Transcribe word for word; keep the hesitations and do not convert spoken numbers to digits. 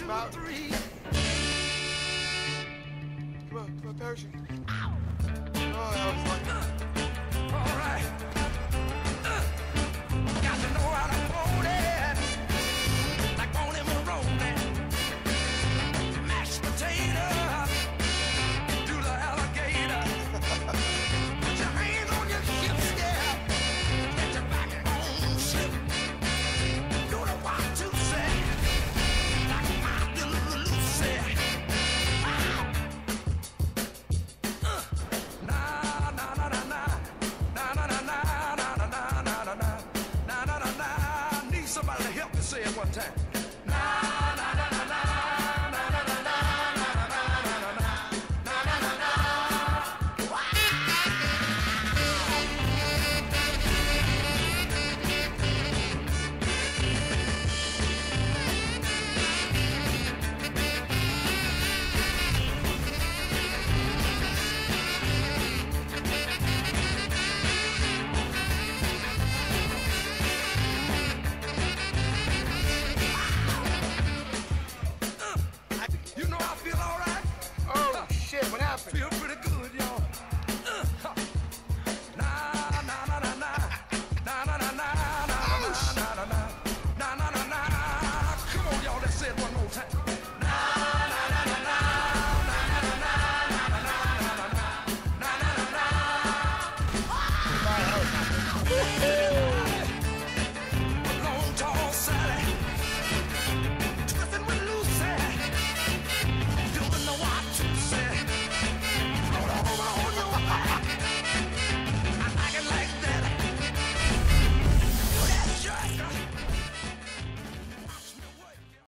talking about. Come on, come on, parachute. Ow. Oh, that was like that. All right. Uh, got to know how to hold it. Like on him and rolling. Mashed potato. Do the alligator. Put your hands on your hips, yeah. Let your back bone slip. Do the one, two, say. Like my little Lucy. Somebody to help me say it one time.